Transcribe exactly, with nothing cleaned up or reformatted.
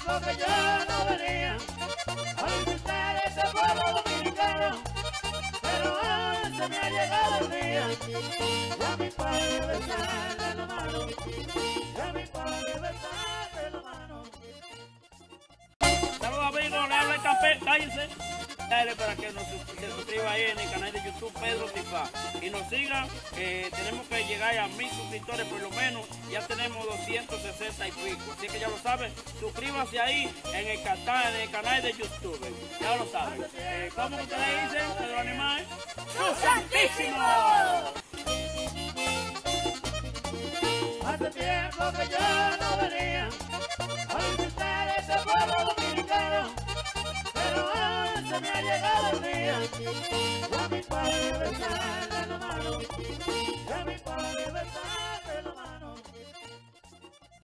tiempo que yo no venía a visitar ese pueblo dominicano, pero ahora se me ha llegado el día, ya mi padre besarle la mano, ya mi padre besarle la mano. Saludos amigos, le habla el café, cállense. Dale para que nos se suscriba ahí en el canal de YouTube Pedro Tifá y nos sigan, eh, tenemos que llegar a mil suscriptores por lo menos, ya tenemos doscientos sesenta y pico, así que ya lo saben, suscríbanse ahí en el canal, en el canal de YouTube, ya lo saben. Eh, ¿Cómo ustedes dicen, Pedro Animal? ¡Su Santísimo! Hace tiempo que yo no venía a visitar ese pueblo dominicano, pero ahora se me ha llegado el día, ya mi padre besarle la mano, ya mi padre besarle la mano.